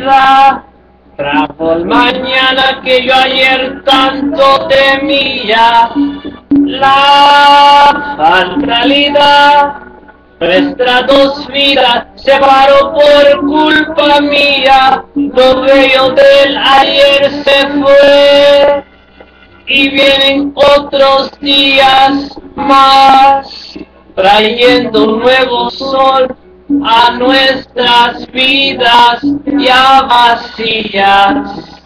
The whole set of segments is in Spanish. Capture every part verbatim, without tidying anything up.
vida trajo el mañana que yo ayer tanto temía. La fatalidad nuestra dos vidas separó por culpa mía. Lo bello del ayer se fue y vienen otros días más, trayendo un nuevo sol a nuestras vidas ya vacías.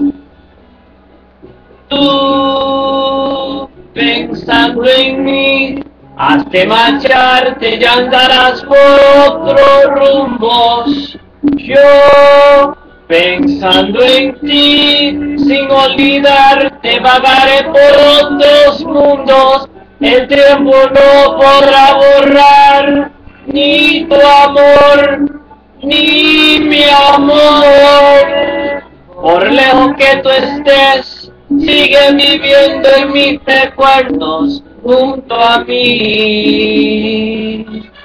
Tú, pensando en mí, has de marcharte, ya andarás por otros rumbos. Yo, pensando en ti, sin olvidarte, vagaré por otros mundos. El tiempo no podrá borrar ni tu amor, ni mi amor. Por lejos que tú estés, sigue viviendo en mis recuerdos junto a mí.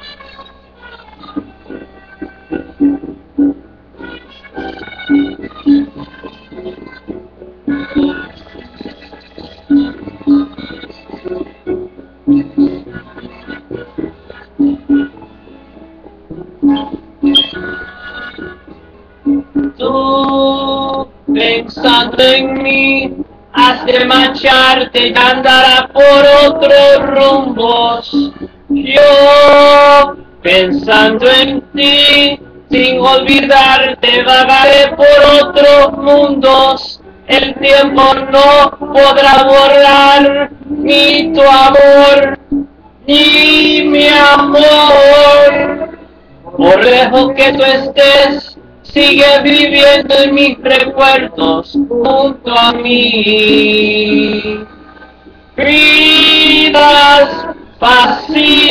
Tú, pensando en mí, has de marcharte y andará por otros rumbos. Yo, pensando en ti, sin olvidarte, vagaré por otros mundos. El tiempo no podrá borrar ni tu amor, ni mi amor. Por lejos que tú estés, sigue viviendo en mis recuerdos junto a mí. Vidas vacías.